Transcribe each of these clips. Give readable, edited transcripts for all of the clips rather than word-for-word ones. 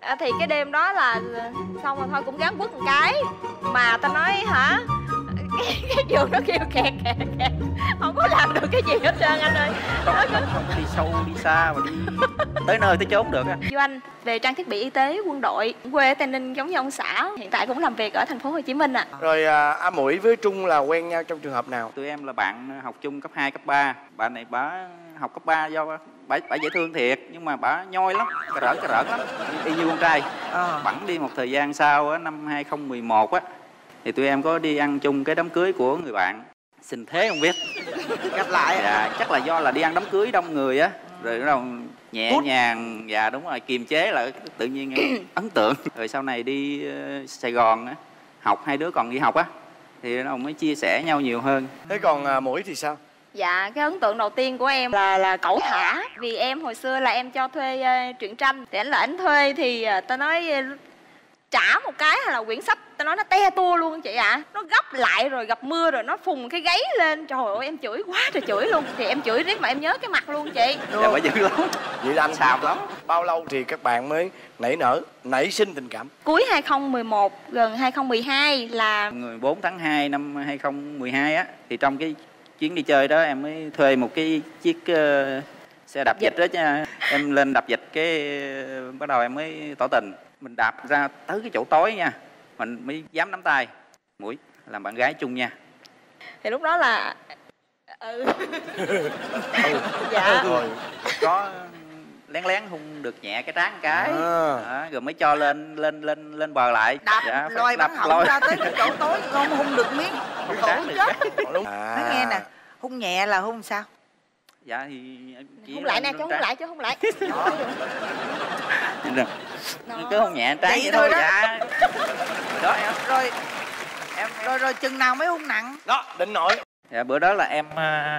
Thì cái đêm đó là xong rồi thôi cũng gắng quất một cái. Mà ta nói hả, cái giường nó kêu kẹt kẹt kẹt, không có làm được cái gì hết trơn anh ơi. Không có đi sâu đi xa mà đi tới nơi tới chốn được á. Doanh về trang thiết bị y tế quân đội, quê ở Tây Ninh giống như ông xã, hiện tại cũng làm việc ở thành phố Hồ Chí Minh ạ. Rồi Muội với Trung là quen nhau trong trường hợp nào? Tụi em là bạn học chung cấp 2, cấp 3. Bạn này bả học cấp 3 do bả dễ thương thiệt, nhưng mà bả nhoi lắm, cà rỡn lắm, y như con trai. Bẵng đi một thời gian sau á, năm 2011 á, thì tụi em có đi ăn chung cái đám cưới của người bạn. Xin thế không biết. Gặp lại. Dạ, chắc là do là đi ăn đám cưới đông người á, rồi bắt đầu nhẹ nhàng, dạ đúng rồi, kiềm chế lại, tự nhiên em ấn tượng. Rồi sau này đi Sài Gòn á, học, hai đứa còn đi học á, thì nó mới chia sẻ nhau nhiều hơn. Thế còn Muội thì sao? Dạ, cái ấn tượng đầu tiên của em là cẩu thả. Vì em hồi xưa là em cho thuê truyện tranh, thì ảnh thuê thì ta nói trả một cái hay là quyển sách, ta nói nó te tua luôn chị ạ. Nó gấp lại rồi gặp mưa rồi nó phùng cái gáy lên, trời ơi em chửi quá trời chửi luôn. Thì em chửi riết mà em nhớ cái mặt luôn chị. Dạ bả dữ lắm. Vậy là anh xàm lắm. Bao lâu thì các bạn mới nảy sinh tình cảm? Cuối 2011 gần 2012 là Ngày 4 tháng 2 năm 2012 á, thì trong cái chuyến đi chơi đó em mới thuê một cái chiếc xe đạp vịt đó chứ. Em lên đạp vịt cái bắt đầu em mới tỏ tình. Mình đạp ra tới cái chỗ tối nha, mình mới dám nắm tay. Muội làm bạn gái chung nha. thì lúc đó là dạ Rồi Có lén lén hung được nhẹ cái trán cái đó, rồi mới cho lên bờ lại. Đạp dạ, lôi bắn họng ra tới cái chỗ tối không hung được miếng. Khổ chết. Nói nghe nè, hung nhẹ là hung sao? Dạ thì hung lại nè, cho hung lại, cho hung lại. cứ hung nhẹ trán Vậy vậy thôi thôi. đó. Dạ đó em. Rồi em rồi chừng nào mới hung nặng? đó định nội. Dạ, bữa đó là em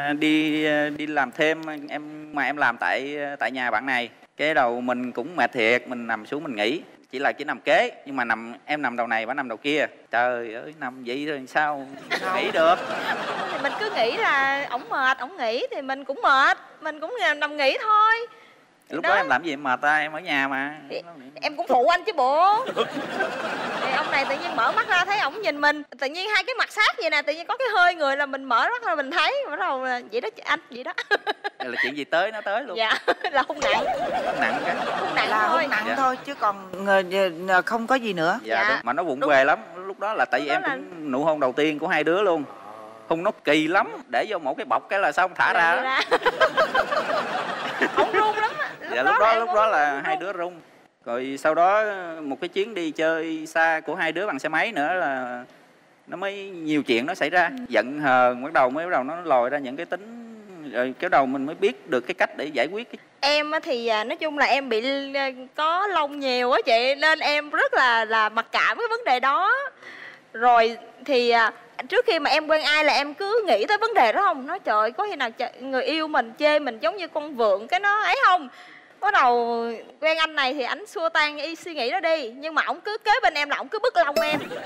đi làm thêm, em làm tại nhà bạn này. Cái đầu mình cũng mệt thiệt, mình nằm xuống mình nghỉ, chỉ nằm kế, nhưng mà em nằm đầu này, bả nằm đầu kia. Trời ơi, nằm vậy rồi sao nghỉ được. Thì mình cứ nghĩ là ổng mệt, ổng nghỉ thì mình cũng mệt, mình cũng nằm nghỉ thôi. Lúc đó em làm gì mà em ở nhà mà. Thì em cũng phụ anh chứ bộ. Thì ông này tự nhiên mở mắt ra thấy ổng nhìn mình, tự nhiên hai cái mặt sát vậy nè, tự nhiên có cái hơi người là mình mở mắt ra mình thấy, bắt đầu là vậy đó anh, vậy đó. Là chuyện gì tới nó tới luôn. Dạ, là hung nặng. Nặng cái. Hung nặng Là thôi. hung nặng Dạ. thôi chứ còn không có gì nữa. Dạ, Dạ. đúng. Mà nó vụng về lắm. Lúc đó là tại vì Lúc em đó là- cũng nụ hôn đầu tiên của hai đứa luôn. Hôn nó kỳ lắm, để vô một cái bọc cái là xong thả ra đó. Ổng run lắm á. Dạ, lúc đó là hai đứa rung. Rồi sau đó một cái chuyến đi chơi xa của hai đứa bằng xe máy nữa là nó mới nhiều chuyện nó xảy ra. Giận hờn bắt đầu nó lòi ra những cái tính, rồi cái đầu mình mới biết được cái cách để giải quyết cái... Em á thì nói chung là em bị có lông nhiều á chị, nên em rất là mặc cảm với vấn đề đó. Rồi thì trước khi mà em quen ai là em cứ nghĩ tới vấn đề đó không. Nói trời, có khi nào người yêu mình chê mình giống như con vượn cái nó ấy không. Bắt đầu quen anh này thì ảnh xua tan suy nghĩ đó đi, nhưng mà ổng cứ kế bên em là ổng cứ bứt lông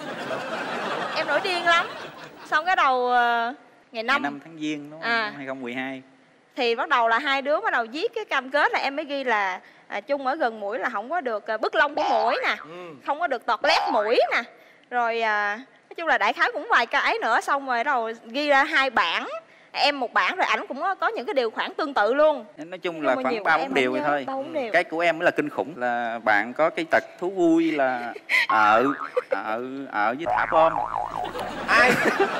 em nổi điên lắm. Xong cái đầu ngày 5 tháng Giêng đúng không? 2012 thì bắt đầu là hai đứa bắt đầu viết cái cam kết là em mới ghi là chung ở gần mũi là không có được bứt lông của mũi nè, không có được tọt lét mũi nè, rồi nói chung là đại khái cũng vài cái nữa. Xong rồi đầu ghi ra 2 bản, em một bản, rồi ảnh cũng có những cái điều khoản tương tự luôn. Nói chung là khoảng 3-4 điều vậy thôi. Cái của em mới là kinh khủng, là bạn có cái tật thú vui là ở với thả bom. Ai?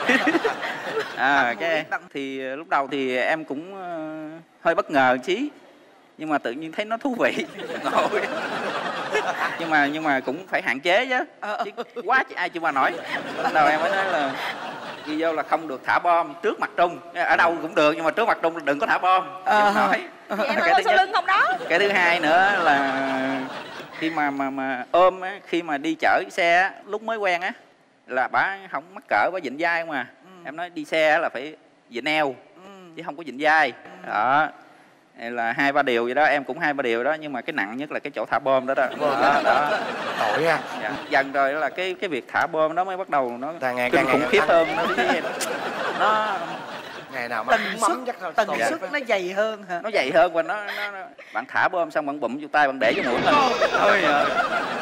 Cái thì lúc đầu thì em cũng hơi bất ngờ chí, nhưng mà tự nhiên thấy nó thú vị. Ngồi. nhưng mà cũng phải hạn chế chứ. Chứ quá chứ ai chưa mà nói. Lúc đầu em mới nói là ghi vô là không được thả bom trước mặt Trung. Ở đâu cũng được, nhưng mà trước mặt Trung đừng có thả bom. Nói. Thì em nói sau lưng không đó. Cái thứ hai nữa là khi mà ôm á, khi mà đi chở xe á, lúc mới quen á là bả không mắc cỡ, bả vịn vai không à. Em nói đi xe là phải vịn eo chứ không có vịn vai. Đó là 2-3 điều vậy đó, em cũng 2-3 điều đó, nhưng mà cái nặng nhất là cái chỗ thả bom đó. Đó. Tội ha. Dạ. Dần rồi là cái việc thả bom đó mới bắt đầu nó càng khủng khiếp hơn. Nó ngày nào mà tần suất nó dày hơn hả? Nó dày hơn và nó bạn thả bom xong bạn bụm vô tay bạn để vô mũi mình. Ôi giời.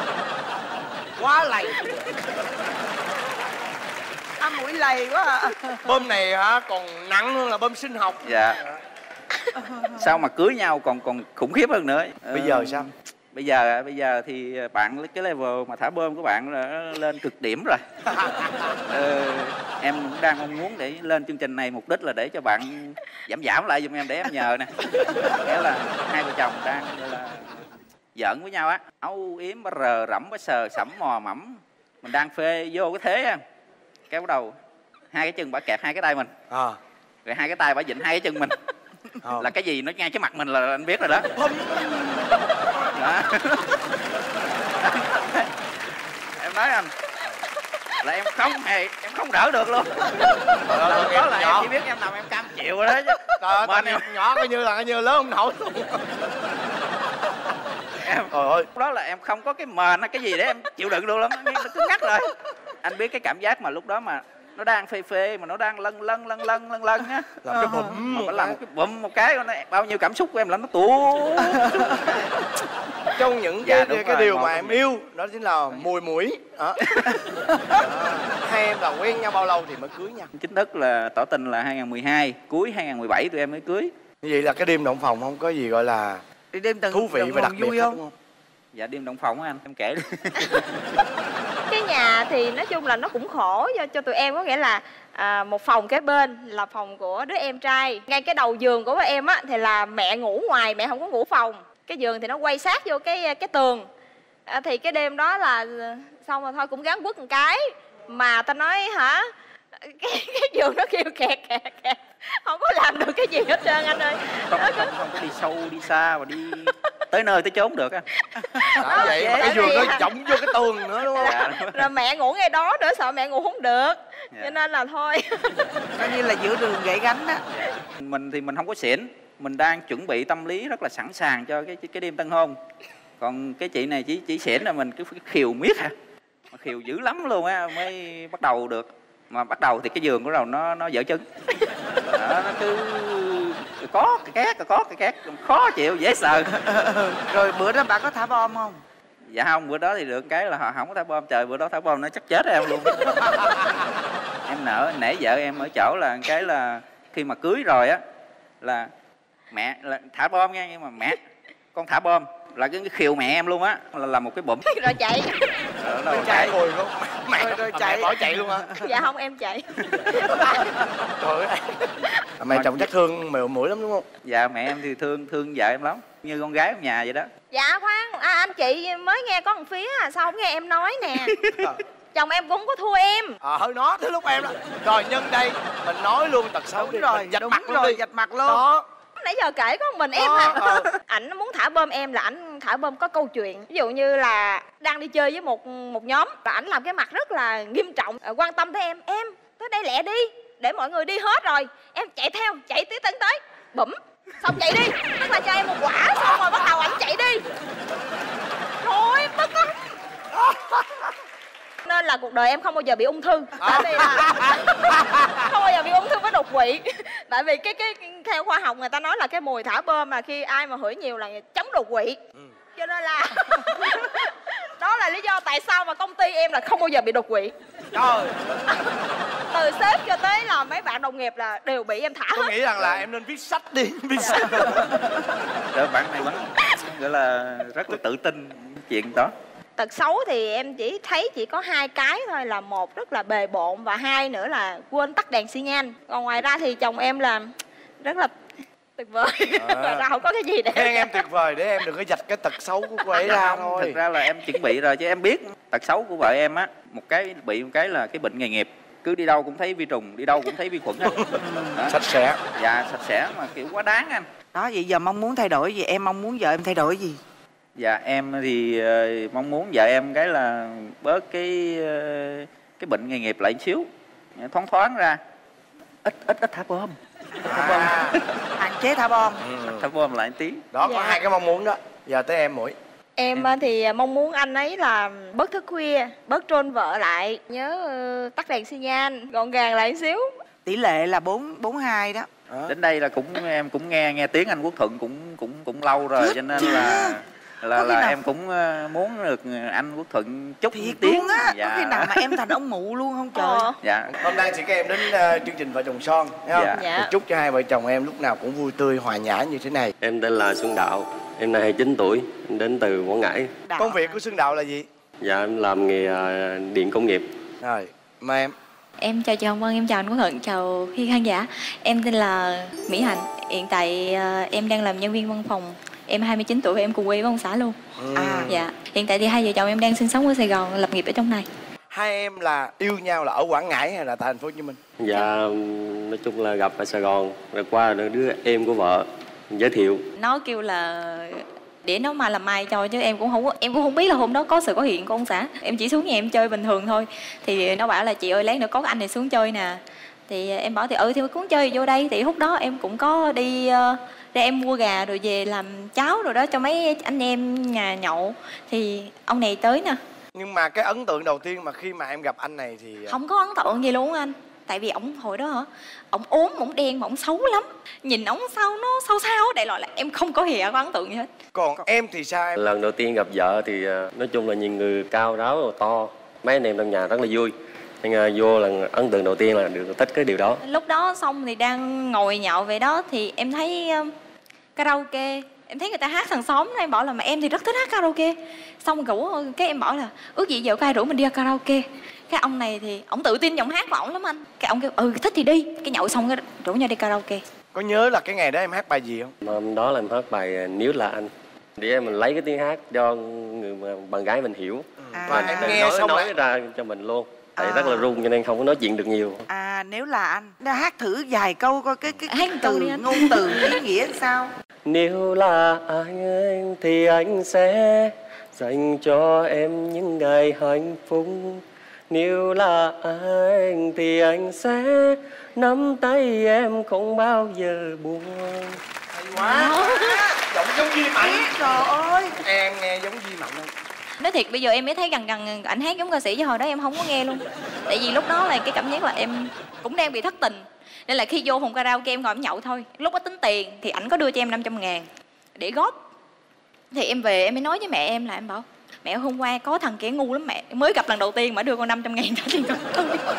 Quá lầy. Mũi lầy quá à. Bơm này hả còn nặng hơn là bơm sinh học. Dạ. Sao mà cưới nhau còn khủng khiếp hơn nữa. Bây giờ sao? Bây giờ thì bạn cái level mà thả bơm của bạn là lên cực điểm rồi. Em cũng đang mong muốn để lên chương trình này, mục đích là để cho bạn giảm lại giùm em để em nhờ nè. Nghĩa là hai vợ chồng đang gọi là giỡn với nhau á, âu yếm bá rờ rẫm bá sờ sẫm mò mẫm, mình đang phê vô cái thế á, cái bắt đầu hai cái chân bả kẹp hai cái tay mình, rồi hai cái tay bả vịn hai cái chân mình. Là cái gì nó ngay trước mặt mình là anh biết rồi đó. Đó. Em nói anh là em không đỡ được luôn. Đó là em chỉ biết em nằm em cam chịu rồi đó chứ. Trời ơi, nhỏ coi như lớn không nổi luôn. Em đó là em không có cái mền hay cái gì để em chịu đựng được lắm, nó cứ ngắt rồi. Anh biết cái cảm giác mà lúc đó mà nó đang phê mà nó đang lân á, làm cái bụm, nó làm cái bụm một cái, bao nhiêu cảm xúc của em là nó tuôn. Trong những cái điều mà em yêu đó chính là mùi mũi. Hai em là quen nhau bao lâu thì mới cưới nhau? Chính thức là tỏ tình là 2012, cuối 2017 tụi em mới cưới. Vậy là cái đêm động phòng không có gì gọi là thú vị và đặc biệt không? Dạ đêm động phòng á anh, em kể đi. Cái nhà thì nói chung là nó cũng khổ cho tụi em, có nghĩa là một phòng kế bên là phòng của đứa em trai. Ngay cái đầu giường của em á thì là mẹ ngủ ngoài, mẹ không có ngủ phòng. Cái giường thì nó quay sát vô cái tường. Thì cái đêm đó là xong rồi thôi cũng gắng quất một cái. Mà ta nói hả, cái giường nó kêu kẹt, không có làm được cái gì hết trơn anh ơi. Không có đi sâu đi xa và đi tới nơi tới chốn được á. Vậy mà cái giường nó trọng vô cái tường nữa đúng không? Dạ. Rồi mẹ ngủ ngay đó nữa, sợ mẹ ngủ không được. Cho nên là thôi. Coi như là giữa đường gãy gánh á. Mình thì mình không có xỉn, mình đang chuẩn bị tâm lý rất là sẵn sàng cho cái đêm tân hôn. Còn cái chị này chỉ xỉn là mình cứ khiều miết hả? Mà khiều dữ lắm luôn á mới bắt đầu được. Mà bắt đầu thì cái giường của nó dở chân. Đó, nó cứ có cái két khó chịu dễ sợ. Rồi bữa đó bà có thả bom không? Dạ không, bữa đó thì được cái là họ không có thả bom. Trời, bữa đó thả bom nó chắc chết em luôn. Em nể vợ em ở chỗ là cái là khi mà cưới rồi á là mẹ là thả bom nha, nhưng mà mẹ con thả bom là cái khiều mẹ em luôn á, là một cái bụm rồi chạy. Rồi chạy rồi luôn. Mẹ rồi chạy bỏ chạy luôn hả? Dạ không, em chạy. Trời ơi. Mẹ chồng chắc thương mũi lắm đúng không? Dạ mẹ em thì thương vợ em lắm, như con gái trong nhà vậy đó. Dạ khoan, anh chị mới nghe có một phía sao không nghe em nói nè. Chồng em cũng không có thua em. Hơi nói tới lúc em đó. Rồi nhân đây mình nói luôn tật xấu đi. Rồi, dạch mặt luôn đi. Dạch mặt luôn. Đó. Nãy giờ kể có một mình em hả? Ảnh muốn thả bơm em là ảnh thả bơm có câu chuyện. Ví dụ như là đang đi chơi với một nhóm và ảnh làm cái mặt rất là nghiêm trọng, quan tâm tới em tới đây lẹ đi để mọi người đi hết rồi em chạy theo, chạy tới tới bụm xong chạy đi, tức là cho em một quả xong rồi bắt đầu ảnh chạy đi. Thôi tức lắm. Nên là cuộc đời em không bao giờ bị ung thư, tại vì là không bao giờ bị ung thư với đột quỵ. Tại vì cái theo khoa học người ta nói là cái mùi thả bơm là khi ai mà hửi nhiều là chống đột quỵ. Cho nên là đó là lý do tại sao mà công ty em là không bao giờ bị đột quỵ. Trời. Từ sếp cho tới là mấy bạn đồng nghiệp là đều bị em thả hết. Tôi nghĩ rằng là em nên viết sách đi, viết sách. Bạn này vẫn gọi là rất là tự tin chuyện đó. Tật xấu thì em chỉ thấy chỉ có hai cái thôi, là một rất là bề bộn và hai nữa là quên tắt đèn xi nhan. Còn ngoài ra thì chồng em là rất là tuyệt vời. Ra không có cái gì để khen em tuyệt vời để em đừng có dạch cái tật xấu của cô ấy ra thôi. Thực ra là em chuẩn bị rồi chứ em biết tật xấu của vợ em á, một cái bị một cái là cái bệnh nghề nghiệp, cứ đi đâu cũng thấy vi trùng, đi đâu cũng thấy vi khuẩn hết. Sạch sẽ. Dạ sạch sẽ mà kiểu quá đáng anh. Đó, vậy giờ mong muốn thay đổi gì? Em mong muốn vợ em thay đổi gì? Dạ em thì mong muốn vợ em cái là bớt cái bệnh nghề nghiệp lại một xíu, thoáng ra, ít thả bom. Hạn chế thả bom. Thả bom lại một tí. Đó, có hai cái mong muốn đó. Giờ tới em Mũi. Em thì mong muốn anh ấy là bớt thức khuya, bớt trôn vợ lại, nhớ tắt đèn xi nhan, gọn gàng lại một xíu. Tỷ lệ là 4-4-2 đó. Đến đây là em cũng nghe tiếng anh Quốc Thuận cũng lâu rồi, cho nên là là em cũng muốn được anh Quốc Thuận chúc thiệt tiếng luôn á. Dạ. Có khi nào mà em thành ông mụ luôn không trời? Dạ. Hôm nay thì các em đến chương trình Vợ Chồng Son, thấy không? Dạ. Chúc cho hai vợ chồng em lúc nào cũng vui tươi, hòa nhã như thế này. Em tên là Xuân Đạo, em nay 29 tuổi, đến từ Quảng Ngãi. Công việc của Xuân Đạo là gì? Dạ, em làm nghề điện công nghiệp. Rồi, mời em. Em chào chị Hồng Vân, em chào anh Quốc Thuận, chào khi khán giả. Em tên là Mỹ Hạnh, hiện tại em đang làm nhân viên văn phòng. Em 29 tuổi và em cùng quê với ông xã luôn. Dạ, hiện tại thì hai vợ chồng em đang sinh sống ở Sài Gòn, lập nghiệp ở trong này. Hai em là yêu nhau là ở Quảng Ngãi hay là tại thành phố Hồ Chí Minh? Dạ, nói chung là gặp ở Sài Gòn, rồi qua đứa em của vợ giới thiệu. Nó kêu là để nó mà làm mai cho, chứ em cũng không biết là hôm đó có sự có hiện của ông xã. Em chỉ xuống nhà em chơi bình thường thôi. Thì nó bảo là chị ơi lát nữa có cái anh này xuống chơi nè. Thì em bảo thì thì muốn chơi vô đây. Thì lúc đó em cũng có đi ra em mua gà rồi về làm cháo rồi đó cho mấy anh em nhà nhậu. Thì ông này tới nè. Nhưng mà cái ấn tượng đầu tiên mà khi mà em gặp anh này thì... Không có ấn tượng gì luôn anh. Tại vì ổng hồi đó ổng ốm, ổng đen mà ổng xấu lắm. Nhìn ổng sao nó sao đại loại là em không có hề có ấn tượng gì hết. Còn em thì sao em? Lần đầu tiên gặp vợ thì nói chung là nhìn người cao ráo rồi to, mấy anh em trong nhà rất là vui. Nhưng vô lần ấn tượng đầu tiên là được thích cái điều đó. Lúc đó xong thì đang ngồi nhậu về đó thì em thấy karaoke. Em thấy người ta hát hàng xóm đó, em bảo là mà em thì rất thích hát karaoke. Xong rủ cái em bảo là ước gì giờ có ai rủ mình đi karaoke. Cái ông này thì ổng tự tin giọng hát của ổng lắm anh. Cái ông kêu thích thì đi. Cái nhậu xong cái rủ nhau đi karaoke. Có nhớ là cái ngày đó em hát bài gì không? Hôm đó là em hát bài Nếu Là Anh, để mình lấy cái tiếng hát cho người mà bạn gái mình hiểu. Và em nghe xong nói ra cho mình luôn. Tại rất là run cho nên không có nói chuyện được nhiều. Nếu là anh đã hát thử vài câu coi cái từ ngôn từ ý nghĩa sao? Nếu là anh thì anh sẽ dành cho em những ngày hạnh phúc. Nếu là anh thì anh sẽ nắm tay em không bao giờ buông. Hay quá. Giọng giống Duy Mạnh. Trời ơi, Em nghe giống Duy Mạnh không? Nói thiệt bây giờ em mới thấy gần ảnh hát giống ca sĩ, chứ hồi đó em không có nghe luôn. Tại vì lúc đó là cái cảm giác là em cũng đang bị thất tình. Nên là khi vô phòng karaoke em ngồi em nhậu thôi. Lúc đó tính tiền thì ảnh có đưa cho em 500.000 để góp. Thì em về em mới nói với mẹ em là em bảo mẹ hôm qua có thằng kia ngu lắm mẹ, mới gặp lần đầu tiên mà đưa con 500.000 trả tiền góp.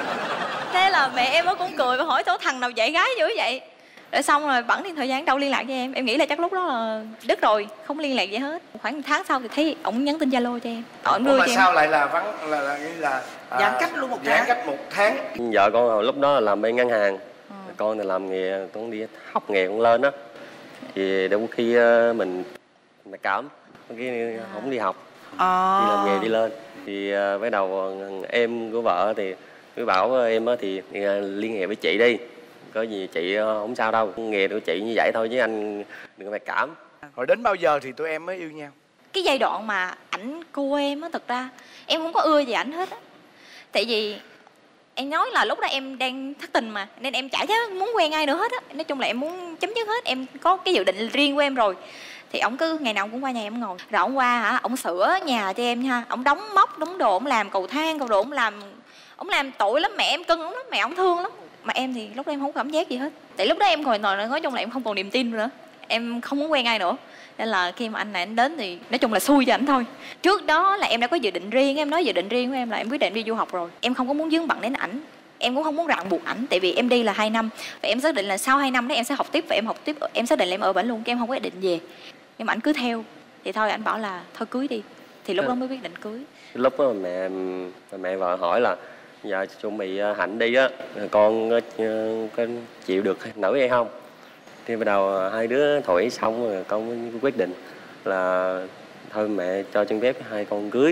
Thế là mẹ em cũng cười và hỏi số thằng nào dạy gái dữ vậy. Rồi xong rồi bẵng đi thời gian đâu liên lạc với em nghĩ là chắc lúc đó là đứt rồi, không liên lạc gì hết. Khoảng 1 tháng sau thì thấy ổng nhắn tin Zalo cho em. Ổng đưa mà cho sao em. lại là vắng là giãn cách luôn 1 tháng. Giãn cách 1 tháng. Vợ con hồi lúc đó là làm bên ngân hàng, con thì làm nghề, con đi học nghề con lên á. Thì đôi khi mình mặc cảm, cái không đi học, đi làm nghề đi lên. Thì bắt đầu em của vợ thì mới bảo em thì liên hệ với chị đi, có gì chị không sao đâu, nghề của chị như vậy thôi chứ anh đừng mặc cảm. Rồi đến bao giờ thì tụi em mới yêu nhau? Cái giai đoạn mà ảnh cua em á, thật ra em không có ưa gì ảnh hết á. Tại vì em nói là lúc đó em đang thất tình mà, nên em chả muốn quen ai nữa hết á. Nói chung là em muốn chấm dứt hết, em có cái dự định riêng của em rồi. Thì ổng cứ ngày nào ổng cũng qua nhà em ngồi. Rồi ổng qua ổng sửa nhà cho em nha. Ổng đóng móc, đóng đồ, ổng làm cầu thang, cầu đồ, ổng làm tội lắm, mẹ em cưng ổng lắm, mẹ ổng thương lắm. Mà em thì lúc đó em không có cảm giác gì hết. Tại lúc đó em ngồi nói chung là em không còn niềm tin nữa. Em không muốn quen ai nữa. Nên là khi mà anh này anh đến thì nói chung là xui cho ảnh thôi. Trước đó là em đã có dự định riêng, em nói dự định riêng của em là em quyết định đi du học rồi. Em không có muốn vướng bận đến ảnh. Em cũng không muốn ràng buộc ảnh, tại vì em đi là 2 năm và em xác định là sau 2 năm đó em sẽ học tiếp và em học tiếp, em xác định là em ở bển luôn, em không có định về. Nhưng mà ảnh cứ theo thì thôi, ảnh bảo là thôi cưới đi, thì lúc đó mới quyết định cưới. Lúc đó mẹ vợ hỏi là giờ chuẩn bị Hạnh đi á, con có chịu được nổi hay không? Thì bắt đầu hai đứa thổi xong rồi con mới quyết định là thôi mẹ cho chân phép hai con cưới.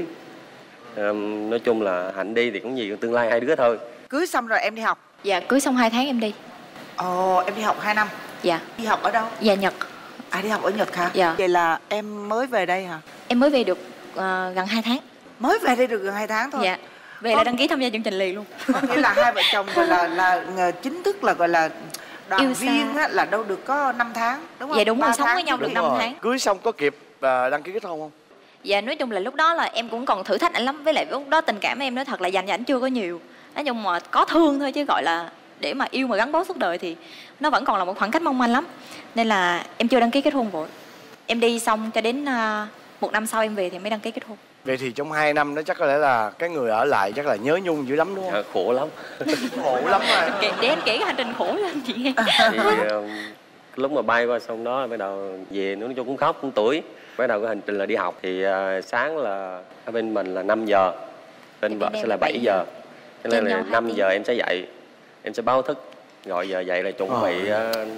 Nói chung là Hạnh đi thì cũng gì tương lai hai đứa thôi. Cưới xong rồi em đi học? Dạ, cưới xong 2 tháng em đi. Ồ, em đi học 2 năm? Dạ. Đi học ở đâu? Dạ, Nhật. Đi học ở Nhật hả? Dạ. Vậy là em mới về đây hả? Em mới về được gần 2 tháng. Mới về đây được gần 2 tháng thôi? Dạ. Về là đăng ký tham gia chương trình liền luôn. Có nghĩa là hai vợ chồng gọi là chính thức là gọi là đoàn yêu viên á, là đâu được có 5 tháng đúng không? Dạ đúng rồi, sống với nhau được 5 tháng. Cưới xong có kịp đăng ký kết hôn không? Dạ nói chung là lúc đó là em cũng còn thử thách ảnh lắm. Với lại lúc đó tình cảm em nói thật là dành cho ảnh chưa có nhiều. Nói chung mà có thương thôi, chứ gọi là để mà yêu mà gắn bó suốt đời thì nó vẫn còn là một khoảng cách mong manh lắm. Nên là em chưa đăng ký kết hôn vội. Em đi xong cho đến 1 năm sau em về thì mới đăng ký kết hôn. Vậy thì trong 2 năm đó chắc có lẽ là cái người ở lại chắc là nhớ nhung dữ lắm đúng không? Khổ lắm. Khổ lắm mà. Để em kể cái hành trình khổ lên chị nghe. Thì lúc mà bay qua xong đó bắt đầu về nói chung cũng khóc cũng tuổi. Bắt đầu cái hành trình là đi học thì sáng là ở bên mình là 5 giờ, bên vợ sẽ là 7 giờ. Cho nên là 5 giờ em sẽ dậy, em sẽ báo thức, gọi giờ dậy là chuẩn bị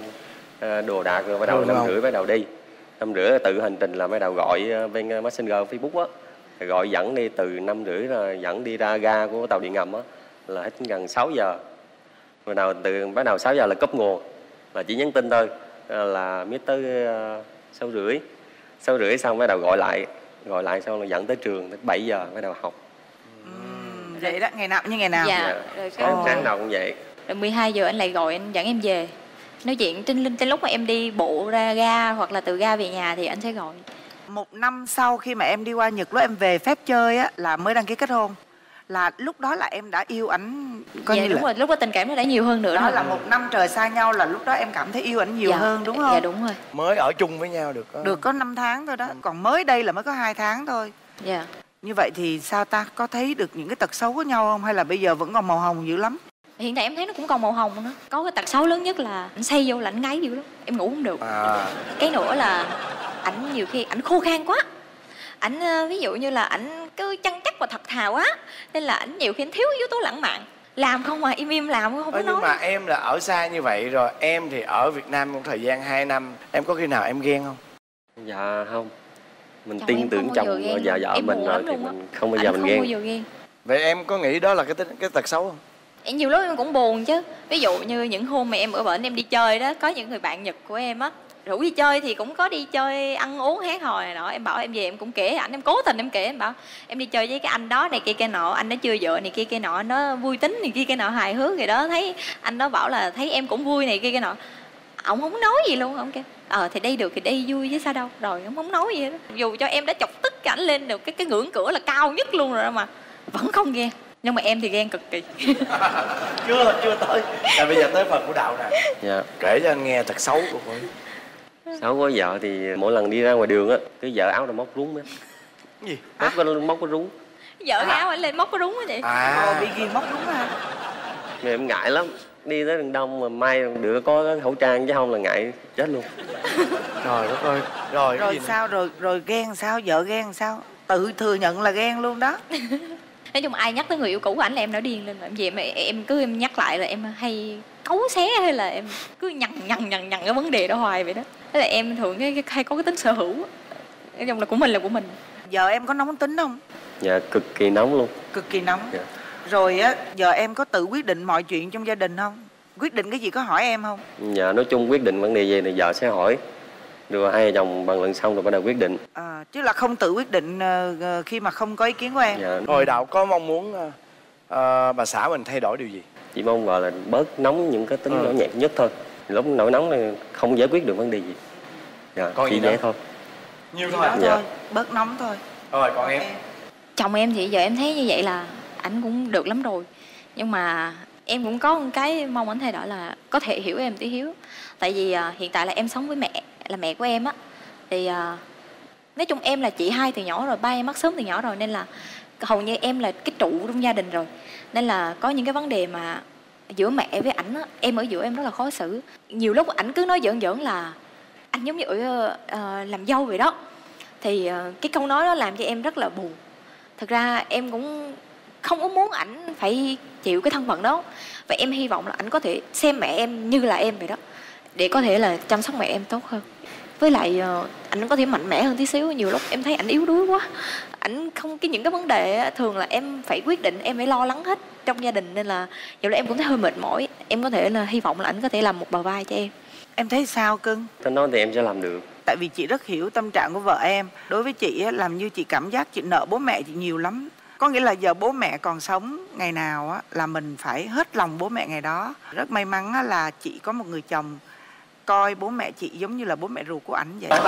đồ đạc rồi bắt đầu 5 rưỡi bắt đầu đi. 5 rưỡi là tự hành trình là bắt đầu gọi bên Messenger Facebook á, gọi dẫn đi từ 5 rưỡi là dẫn đi ra ga của tàu điện ngầm á là hết gần 6 giờ. Bắt đầu 6 giờ là cấp nguồn, là chỉ nhắn tin thôi là biết tới 6 rưỡi. 6 rưỡi xong bắt đầu gọi lại xong là dẫn tới trường tới 7 giờ bắt đầu học. Vậy đó, ngày nào như ngày nào? Dạ. Rồi sáng nào cũng vậy. Rồi 12 giờ anh lại gọi, anh dẫn em về. Nói chuyện trên lúc mà em đi bộ ra ga hoặc là từ ga về nhà thì anh sẽ gọi. 1 năm sau khi mà em đi qua Nhật, lúc em về phép chơi á là mới đăng ký kết hôn. Là lúc đó là em đã yêu ảnh coi dạ, như đúng là... rồi, lúc đó tình cảm nó đã nhiều hơn nữa đó rồi. là 1 năm trời xa nhau, là lúc đó em cảm thấy yêu ảnh nhiều hơn đúng không? Dạ đúng rồi. Mới ở chung với nhau được có 5 tháng thôi đó, còn mới đây là mới có 2 tháng thôi. Dạ. Như vậy thì sao ta, có thấy được những cái tật xấu của nhau không, hay là bây giờ vẫn còn màu hồng dữ lắm? Hiện tại em thấy nó cũng còn màu hồng nữa. Có cái tật xấu lớn nhất là anh say vô là anh ngáy dữ lắm, em ngủ không được. Cái nữa là ảnh nhiều khi ảnh khô khan quá. Ảnh ví dụ như là ảnh cứ chân chắc và thật thà quá, nên là ảnh nhiều khi anh thiếu yếu tố lãng mạn. Làm không mà im làm không có nói. Nhưng mà em là ở xa như vậy rồi, em thì ở Việt Nam một thời gian 2 năm, em có khi nào em ghen không? Dạ không. Mình Chồng tin tưởng chồng và vợ mình rồi thì mình không bao giờ mình ghen. Vậy em có nghĩ đó là cái tật xấu không? Nhiều lúc em cũng buồn chứ. Ví dụ như những hôm mà em ở bển em đi chơi đó, có những người bạn Nhật của em á rủ đi chơi thì cũng có đi chơi ăn uống hát hò này nọ. Em bảo em về em cũng kể ảnh, em cố tình em kể, em bảo em đi chơi với cái anh đó này kia nọ, anh đó chưa vợ này kia nọ, nó vui tính này kia nọ, hài hước gì đó, thấy anh đó bảo là thấy em cũng vui này kia nọ. Ông không nói gì luôn, ông kêu thì đi được thì đi vui chứ sao đâu, rồi ông không nói gì đó. Dù cho em đã chọc tức ảnh lên được cái ngưỡng cửa là cao nhất luôn rồi đó mà vẫn không ghen. Nhưng mà em thì ghen cực kỳ. chưa tới. Bây giờ tới phần của Đạo nè. Dạ. Kể cho anh nghe tật xấu của cô. Xấu của vợ thì mỗi lần đi ra ngoài đường á, cứ vợ áo là móc rúng á. Gì? Móc cái rúng. Vợ cái áo anh lên móc cái rúng á chị. Bị ghiền móc rúng hả? Rồi em ngại lắm. Đi tới đường đông mà may được có cái khẩu trang chứ không là ngại chết luôn. Trời đất ơi. Rồi sao rồi ghen sao, vợ ghen sao? Tự thừa nhận là ghen luôn đó. Nói chung ai nhắc tới người yêu cũ của ảnh là em đã điên lên. Em về mà em cứ nhắc lại là em hay cấu xé, hay là em cứ nhằn cái vấn đề đó hoài vậy đó. Thế là em thường hay có cái tính sở hữu. Nói chung là của mình là của mình. Giờ em có nóng tính không? Dạ cực kỳ nóng luôn. Cực kỳ nóng. Dạ. Rồi á, giờ em có tự quyết định mọi chuyện trong gia đình không? Quyết định cái gì có hỏi em không? Dạ nói chung quyết định vấn đề gì thì vợ sẽ hỏi. Rồi hai vợ chồng bàn luận xong rồi bắt đầu quyết định. Chứ là không tự quyết định khi mà không có ý kiến của em. Dạ. Rồi Đạo có mong muốn bà xã mình thay đổi điều gì? Chỉ mong vợ là bớt nóng những cái tính nhỏ nhạt nhất thôi. Lúc nổi nóng này không giải quyết được vấn đề gì. Dạ, chỉ vậy thôi. Nhiều thôi. Thôi, bớt nóng thôi. Rồi còn em? Chồng em thì giờ em thấy như vậy là ảnh cũng được lắm rồi. Nhưng mà em cũng có một cái mong ảnh thay đổi là có thể hiểu em tí xíu. Tại vì hiện tại là em sống với mẹ, là mẹ của em á. Thì nói chung em là chị hai từ nhỏ rồi, ba em mất sớm từ nhỏ rồi, nên là hầu như em là cái trụ trong gia đình rồi. Nên là có những cái vấn đề mà giữa mẹ với ảnh á, em ở giữa em rất là khó xử. Nhiều lúc ảnh cứ nói giỡn là anh giống như làm dâu vậy đó. Thì cái câu nói đó làm cho em rất là buồn. Thực ra em cũng không có muốn ảnh phải chịu cái thân phận đó. Và em hy vọng là ảnh có thể xem mẹ em như là em vậy đó, để có thể là chăm sóc mẹ em tốt hơn. Với lại ảnh có thể mạnh mẽ hơn tí xíu. Nhiều lúc em thấy ảnh yếu đuối quá. Ảnh không, những cái vấn đề thường là em phải quyết định, em phải lo lắng hết trong gia đình. Nên là nhiều lúc em cũng thấy hơi mệt mỏi. Em có thể là hy vọng là ảnh có thể làm một bờ vai cho em. Em thấy sao cưng? Thế nói thì em sẽ làm được. Tại vì chị rất hiểu tâm trạng của vợ em. Đối với chị á, làm như chị cảm giác chị nợ bố mẹ chị nhiều lắm. Có nghĩa là giờ bố mẹ còn sống ngày nào á, là mình phải hết lòng bố mẹ ngày đó. Rất may mắn á, là chị có một người chồng coi bố mẹ chị giống như là bố mẹ ruột của ảnh vậy.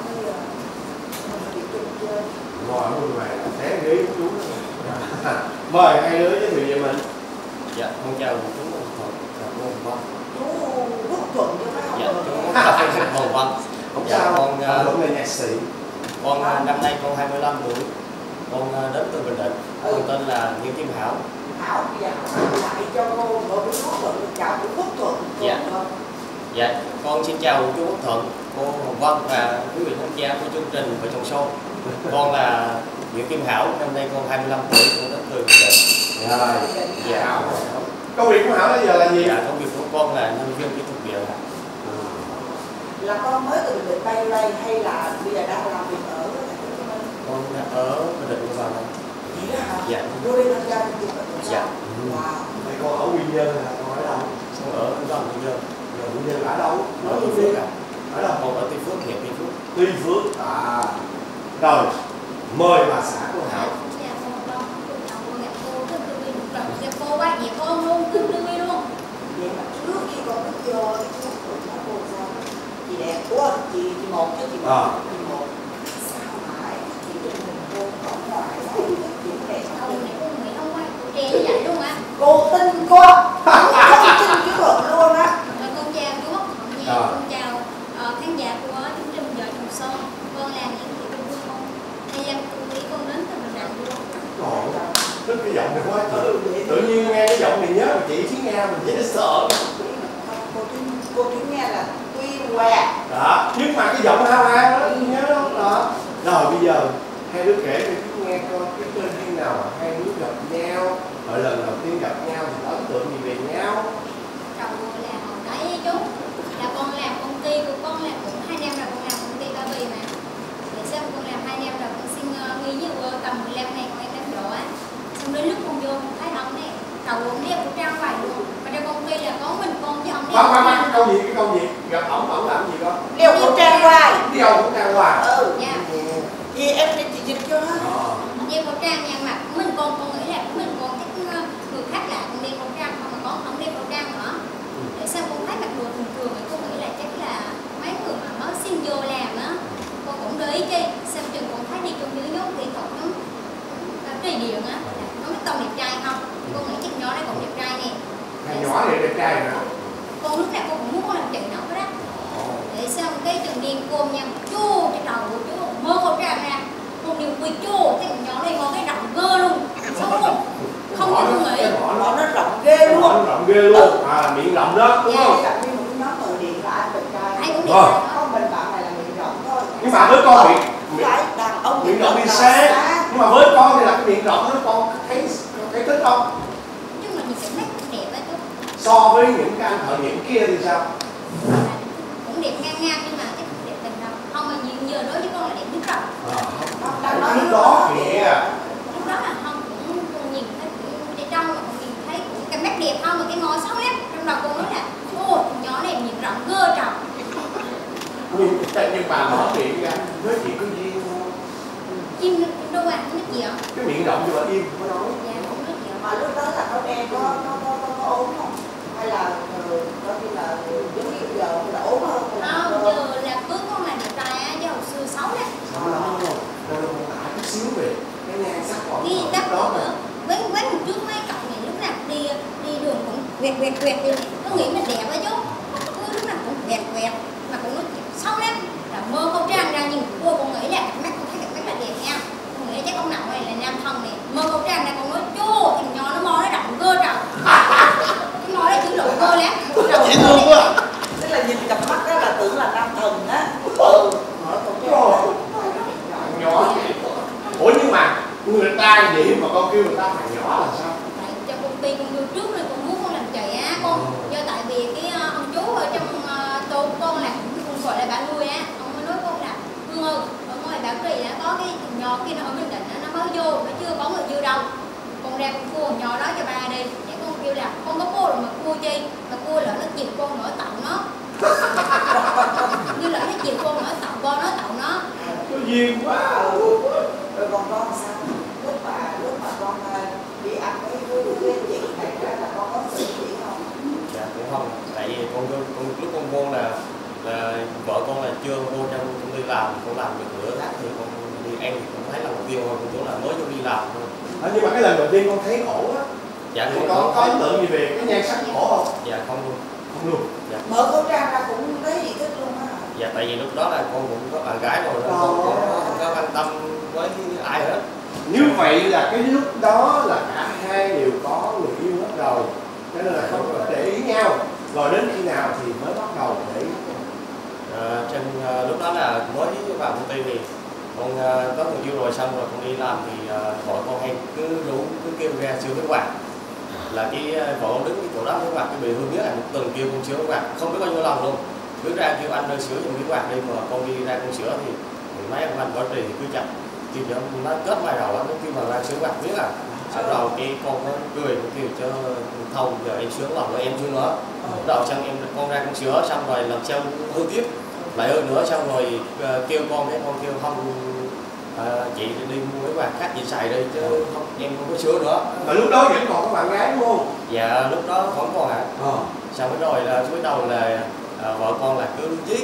Ngồi ở bên ngoài té ghế chú. chào chú Hồng Vân. Chú Quốc Thuận chứ phải không? Dạ, chú Hồng Vân. Không Dạ, sao, con vẫn là nhạc sĩ. Con năm nay con 25 tuổi. Con đến từ Bình Định. Con tên là Nguyễn Kim Hảo. Hảo bây giờ lại cho cô một cái Quốc Thuận, chào chú Quốc Thuận. Dạ. Dạ, con xin chào chú Quốc Thuận, cô Hồng Vân và quý vị tham gia của chương trình Vợ Chồng Show. Con là Nguyễn Kim Hảo, năm nay con 25 tuổi, con đến từ Bình Định. Rồi, Dạ. công việc của Hảo bây giờ là gì? Dạ, công việc của con là nhân viên kỹ thuật điện. Là con mới từ Bình Định bay đây hay là bây giờ đang làm việc ở thành phố Hồ Chí Minh? Con ở Bình Định của bà này. Vậy đó hả? Dạ. Vô đây tham gia công việc ở thành phố. Dạ. Wow. Vậy con ở Quy Nhơn là con ở đâu? Con ở gần Quy Nhơn. Quy Nhơn ở đâu? Ở Tuy Phước à? Ở đâu? Con ở Tuy Phước, huyện Tuy Phước. Tuy Phước. À. Rồi, mời bà xã của Hảo. Cô quá vậy con luôn cưng tươi luôn. Vậy mà trước khi con bước vô cái Quốc Thuận là cô sao? Chị đẹp quá, chị một chứ chị một. Chị một. Sao mãi chị định mình cô ở ngoài đó chị đẹp Ông không? này cô nghĩ không quá, cô trẻ như vậy luôn á. Cô tin con, không tin Quốc Thuận luôn á. Rồi con chào chú Quốc Thuận nha, con chào khán giả của chương trình Vợ Chồng Show. Con là Nguyễn Thị Phương Phương, con 25 tuổi, con đến từ Bình Định luôn. Trời, rất cái giọng này quá chị. Tự nhiên nghe cái giọng này nhớ mà chị chứ nghe mình dễ sợ. Cô chỉ nghe là tuy què. Đó, nhưng mà cái giọng hao hao đó nhớ không đó. Rồi bây giờ hai đứa kể cho chú nghe coi cái tên duyên nào mà hai đứa gặp nhau, rồi lần đầu tiên gặp nhau thì ấn tượng gì về nhau. Đầu là hồi đấy chú là con làm công ty của con là cũng 2 năm rồi, con làm công ty Ba Vì mà. Để xong con làm 2 năm rồi con xin nghỉ như tầm 15 ngày con em làm độ á. Xong đến lúc con vô con thấy ông này đầu ông đeo khẩu trang hoài luôn. Mà trong công ty là có mình con chứ ông đeo khẩu trang. Cái công việc gặp ổng làm gì con? Đeo khẩu trang hoài. Đeo khẩu trang hoài. Dạ. Vì em đi chị dịch cho nó. Đeo khẩu trang nhưng mà mình con nghĩ là mình con chắc người khác lạ con đeo khẩu trang không mà con không đeo khẩu trang nữa. Để sao con thấy mặt đồ thường thường thì con nghĩ là chắc là mấy người mà mới xin vô làm á, con cũng để ý chi. Xem chừng con thấy đi trong dưới nhóm kỹ thuật nó trì điện á, nó biết con đẹp trai không? Con nghĩ chắc nhỏ này còn đẹp trai nè. Hai nhỏ này đẹp trai nè. Con lúc nào con cũng muốn con làm chị nào hết á. Để xong cái chừng điên côn nha, chú cái đầu của chú mơ khẩu trang ra, con điều quy chú cái nhỏ này có cái rộng gơ luôn, xấu không? Không có con nghĩ. Nó rộng ghê luôn. Nó rộng ghê luôn. À, miệng rộng đó, đúng không? Gặp như một nhóm người điện là anh đẹp trai. Ai cũng đẹp trai. Không, mình bạn này là miệng rộng thôi. Nhưng mà với con phải đàn ông miệng rộng đi sáng. Nhưng mà với con thì là cái miệng rộng đó con thấy thích không? Nhưng mà nhìn cái mắt cũng đẹp á chú. So với những cái anh thợ nghiện kia thì sao? Cũng đẹp ngang ngang nhưng mà chắc không đẹp tình đâu. Không mà nhìn giờ đối với con là đẹp nhất rồi. Lúc đó kìa. Lúc đó là không cũng con nhìn thấy cũng để trong mà con nhìn thấy cũng cái mắt đẹp không mà cái môi xấu lắm. Trong đầu con nói là ôi nhỏ này nhìn rộng gơ tròn. Nhưng mà mở miệng ra nói chuyện có duyên thôi. Chim đâu à, không biết gì ạ? Cái miệng rộng nhưng mà im không có nói. Dạ không biết gì ạ. Mà lúc đó là con em có ốm không? Hay là có khi là giống như giờ là ốm hơn? Không, giờ là cưới con là đẹp trai á, chứ hồi xưa xấu lắm. Sao lắm không? Đâu đâu con tải chút xíu về cái nhan sắc còn Đi đắp đó nữa. Quán một trước mấy cậu này lúc nào đi đường cũng quẹt đi. Nó nghĩ mình đẹp á chú. Cứ lúc nào cũng quẹt mà cũng nói chuyện xấu lắm. Là mơ khẩu trang ra nhưng cô con nghĩ là cặp mắt con thấy cặp mắt là đẹp nha. Con nghĩ chắc ông nào này là nam thân này. Mơ khẩu trang ra con nói chú thằng nhỏ nó mò nó rộng gơ tròn. Cái mò đó chữ lộ gơ lắm. dễ thương quá. Tức là nhìn cặp mắt đó là tưởng là nam thần á. Mở khẩu trang. Nhỏ. Ủa nhưng mà người ta vậy mà con kêu người ta thằng nhỏ là sao? Tại cho công ty con đưa trước nên con muốn con làm chị á con. Do tại vì cái ông chú ở trong tô con là cũng gọi là bạn nuôi á, ông mới nói con là Hương ơi, ở ngoài Bảo Trì đã có cái thằng nhỏ kia nó ở Bình Định á, nó mới vô, nó chưa có người chưa đâu. Con ra con cua thằng nhỏ đó cho ba đi. Để con kêu là con có cua rồi mà cua chi, mà cua lỡ nó chịu con nữa tậu nó. Như lỡ nó chịu con nữa tậu con nó tậu nó. Có duyên quá. Rồi còn con sao? Lúc mà con đi ăn với chị này là con có sự chị không? Dạ cũng không. Tại vì con lúc con vô là vợ con là chưa vô trong công ty làm, con làm được nửa tháng thì con đi ăn thì cũng thấy lần đầu tiên thôi, con tưởng là mới vô đi làm thôi. Nhưng mà cái lần đầu tiên con thấy ổn á, Dạ thì có ấn tượng gì về cái nhan sắc của cổ không? Dạ không luôn. Không luôn. Dạ. Mở khẩu trang ra cũng thấy gì thích luôn á. Dạ tại vì lúc đó là con cũng có bạn gái rồi, không có quan tâm với ai hết. Như vậy là cái lúc đó là cả hai đều có người yêu hết rồi, cho nên là không có để ý nhau. Rồi đến khi nào thì mới bắt đầu để ý? Lúc đó là mới vào công ty thì con có người yêu rồi, xong rồi con đi làm thì vợ con hay cứ kêu ra sửa cái quạt, là cái vợ con đứng cái chỗ đó cái quạt cái bị hư biết là một tuần kêu con sửa cái quạt không biết bao nhiêu lần luôn, cứ ra kêu anh ơi sửa giùm cái quạt đi, mà con đi ra con sửa thì mấy anh bảo trì thì cứ chặt kêu cho nó kết bài đầu nó kêu mà ra sửa quạt biết à. Sau đầu cái con nó cười nó kêu cho Thông giờ em sướng lòng rồi em sướng nữa. Đầu xong con ra con sửa xong rồi lần sau hư tiếp lại hơn nữa, xong rồi kêu con để con kêu không chị đi mua cái quạt khác chị xài đi chứ không, em không có sửa nữa. Mà lúc đó vẫn còn có bạn gái đúng không? Dạ lúc đó vẫn còn ạ. Xong rồi là cuối đầu là vợ con là cứ dí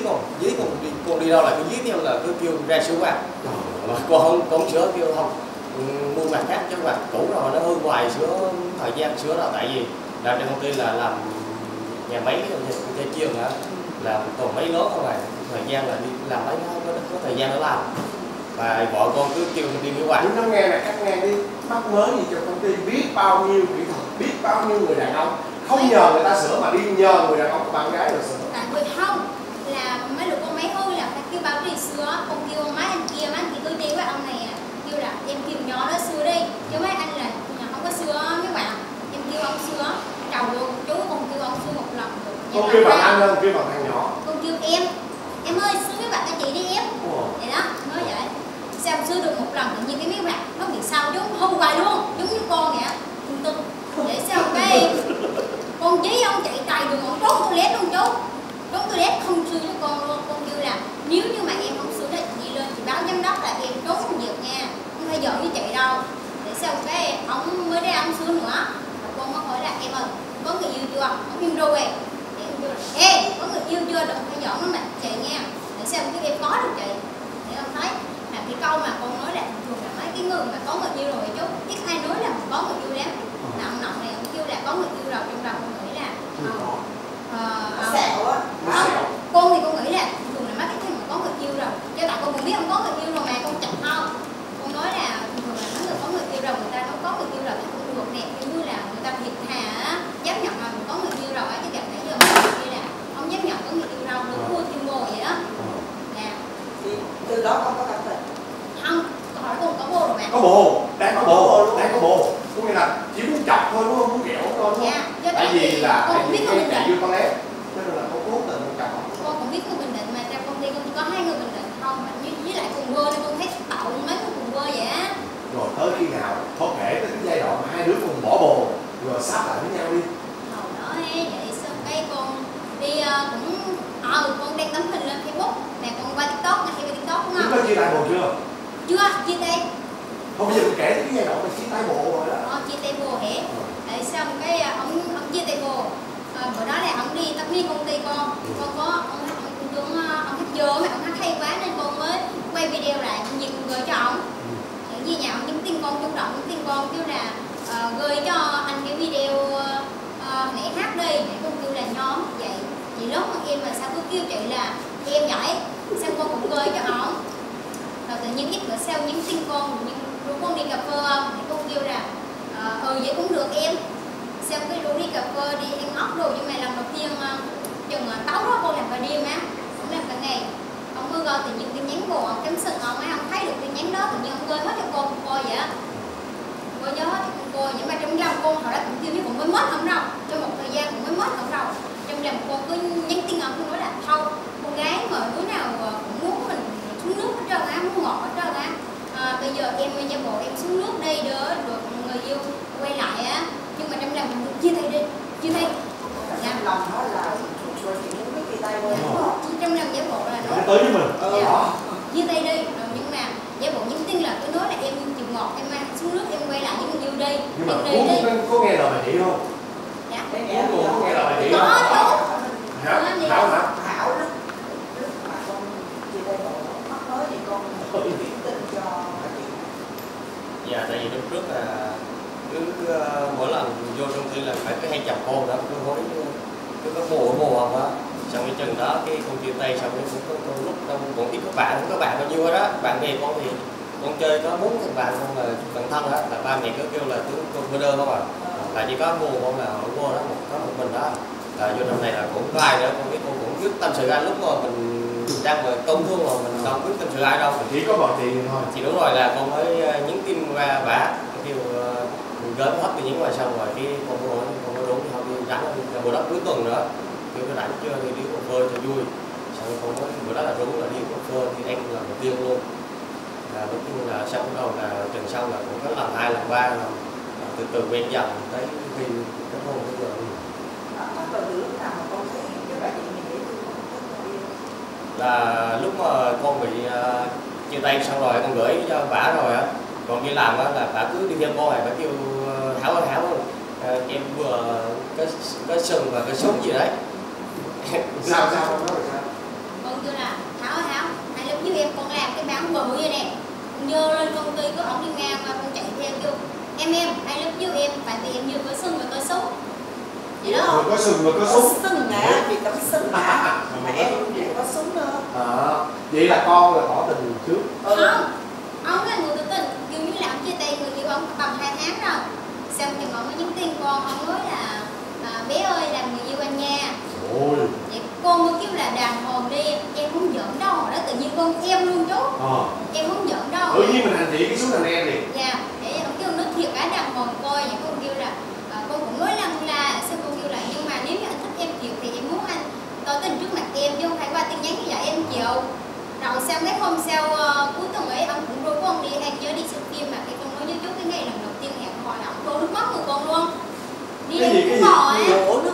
con đi đâu là cứ dí theo là cứ kêu ra sửa quạt, mà con không sửa kêu không mua quạt khác chứ quạt cũ rồi nó hư hoài, sửa thời gian sửa là tại vì làm trên công ty là làm nhà máy gia chiên hả, làm còn mấy lớn không, thời gian là đi làm mấy có thời gian để làm, và vợ con cứ kêu đi cái quạt. Nó nghe là cắt ngang đi, mắc mới gì cho công ty, biết bao nhiêu kỹ thuật, biết bao nhiêu người đàn ông không nhờ người ta sửa mà đi nhờ người đàn ông của bạn gái rồi sửa. Tại vì không là mấy lúc con máy hư là phải kêu báo trì sửa, con kêu mấy anh kia tôi đi với ông này kêu là em kêu nhỏ nó sửa đi, chứ mấy anh là không có sửa mấy bạn, em kêu ông sửa trầu luôn chú, con kêu ông sửa một lần. Con kêu bằng anh hơn, kêu bằng thằng nhỏ. Con kêu em ơi sửa mấy bạn các chị đi em. Vậy đó nói vậy. Sao sửa được một lần tự nhiên cái mấy bạn nó bị sao chứ hư hoài luôn, giống như con vậy tung vậy sao cái con dí ông chạy tài đường ông trốn toilet luôn chú, trốn toilet không sửa cho con luôn. Con kêu là nếu như mà em không sửa thì chị lên chị báo giám đốc là em trốn công việc nha, không phải giỡn với chị đâu. Để sao cái ông mới ra ông sửa nữa, rồi con mới hỏi là em ơi có người yêu chưa, ông im rồi để em kêu là ê có người yêu chưa, đừng phải giỡn nó mà chị nha. Để sao cái em có được chị, để ông thấy là cái câu mà con nói là thường là mấy cái người mà có người yêu rồi chú ít ai nói là có người yêu lắm. Nọng này ông kêu là có người yêu rồi, trong đầu con nghĩ là Sẹo á. Con thì con nghĩ là thường là mấy cái thằng mà có người yêu rồi, chứ tại con cũng biết ông có người yêu rồi mà con chặt không. Con nói là thường là mấy người có người yêu rồi người ta không có người yêu rồi thì cũng được nè, như là người ta thiệt thà dám nhận là mình có người yêu rồi, chứ gặp nãy giờ mình là không dám nhận có người yêu đâu, được mua thêm bồ vậy đó. Thì từ đó con có cảm tình không? Câu hỏi con có bồ rồi mà. Có bồ, đang có bồ, đang có bồ. Có nghĩa là chỉ muốn chọc thôi đúng không, muốn ghẹo thôi đúng không? Tại vì là con biết người Bình Định, yêu con ép, cho nên là con cố tình con chọc. con cũng biết người Bình Định mà trong công ty con chỉ có 2 người Bình Định không, mà với lại cùng quê nên con thấy bạo mấy người cùng quê vậy á. Rồi tới khi nào có kể tới cái giai đoạn mà hai đứa cùng bỏ bồ rồi sáp lại với nhau đi. Hồi đó vậy xong cái con đi cũng con đăng tấm hình lên Facebook nè, con qua TikTok ngay khi qua TikTok đúng không? Chúng có chia tay bồ chưa? Chưa chia tay. Không, bây giờ tôi kể tới cái giai đoạn mà chia tay bồ rồi đó. Chia tay bồ hả? Rồi xong cái ông chia tay bồ. Bữa đó là ông đi tập viên công ty con có ông hát dơ mà ông hát hay quá nên con mới quay video lại nhiều con gửi cho ông. Những gì nhà ông nhắn tin con chủ động nhắn tin con kêu là gửi cho anh cái video nãy hát đi, để con kêu là nhóm vậy. Chị lúc mà em mà sao cứ kêu chị là em vậy, sao con cũng gửi cho ông. Rồi tự nhiên ít bữa sau nhắn tin con rủ con đi cà phê không, thì con kêu là vậy cũng được em. Xong cái rủ đi cà phê đi ăn ốc đồ, nhưng mà lần đầu tiên chừng tối đó con làm cả đêm á, cũng làm cả ngày. Ông mới gọi tự nhiên tin nhắn của ông cắm sừng ông ấy, ông thấy được tin nhắn đó tự nhiên ông gửi hết cho con coi vậy á. Cô nhớ hết cho con coi, nhưng mà trong lòng con hồi đó cũng kêu với con mới mất không đâu, trong một thời gian cũng mới mất không đâu. Trong lòng con cứ nhắn tin ông, con nói là thôi con gái mà đứa nào cũng muốn mình xuống nước hết trơn á, muốn ngọt hết trơn á. Bây giờ em giả bộ em xuống nước đi đỡ được người yêu quay lại á, nhưng mà trong lòng mình chia tay đi, chia tay. Trong lòng nó là rồi chị muốn biết chia tay luôn đúng không? Trong lòng giả bộ là Nó tới với mình. Chia tay đi, rồi nhưng mà giả bộ nhắn tin là tôi nói là em chịu ngọt, em mang xuống nước em quay lại với người yêu đi. Nhưng mà có nghe lời bà chị không? Dạ. Có nghe lời bà chị không? Hảo hả? Hảo lắm. Lúc mà con chia tay bồ mắc mới thì con viết tin cho bà chị. Dạ tại vì lúc trước là cứ mỗi lần vô con đó cứ hối cứ có mồ không á, xong cái chừng đó cái con chia tay xong cái cũng lúc đâu cũng ít các bạn bao nhiêu đó, bạn bè con thì con chơi có 4 thằng bạn con là bạn thân đó, là ba mẹ cứ kêu là con cô đơn không à, là chỉ có mồ con là cô đó có một mình đó, là vô trong này là cũng có ai nữa, con biết con cũng biết tâm sự ai lúc mà mình đang mà tổn thương mà mình đâu biết tâm sự ai đâu, chỉ có bằng tiền thôi. Thì đúng rồi, là con mới nhắn tin qua bả kêu mình gửi hết tin nhắn qua, xong rồi cái con có đúng thì không đi rảnh là bữa đó cuối tuần nữa kêu có rảnh chưa thì đi cà phê cho vui, xong con nói bữa đó là đúng là đi cà phê thì em là một tiên luôn, là nói chung là sau bắt đầu là tuần sau là cũng có lần 2 lần 3 là từ từ quen dần tới khi kết hôn bây giờ. Có từ lúc nào mà con thấy cái bạn này dễ thương không? Là lúc mà con bị chia tay xong rồi con gửi cho bả rồi á, còn đi làm á là bả cứ đi theo con này, bả kêu Hảo em vừa cái sừng và cái súng gì đấy. Sao nó rồi sao? Con kêu là Hảo hay lúc như em con làm cái bán bự vậy nè, nhớ lên công ty có ổng đi ngang mà con chạy theo kêu em hay lúc như em, tại vì em vừa có sừng và có súng vậy đó. Vừa có sừng và có súng. Sừng hả? Vì có súng hả? Mà em thì có súng nữa. Vậy là con là tỏ tình trước. Không, ông là người tự tình, kiểu như là ông chia tay người yêu ông bằng 2 tháng rồi. Xong thì ông mới nhắn tin con, ông nói là bé ơi làm người yêu anh nha. Ôi. Vậy con mới kêu là đàng hoàng đi, em không giỡn đâu, đó tự nhiên con em luôn chú. Em không giỡn đâu. Tự nhiên mình hành thị cái số thằng em liền. Dạ, để ông kêu nói thiệt cả đàng hoàng coi, vậy con kêu là con cũng nói lăng là, xong con kêu là nhưng mà nếu như anh thích em thiệt thì em muốn anh tỏ tình trước mặt em chứ không phải qua tin nhắn như vậy em chịu. Rồi sau mấy hôm sau cuối tuần ấy ông cũng rủ con đi ăn nhớ đi xem phim, mà cái con nói với chú cái ngày lần đầu tiên hẹn hò là ông đổ nước mắt của con luôn. Đi lên cũng bò á.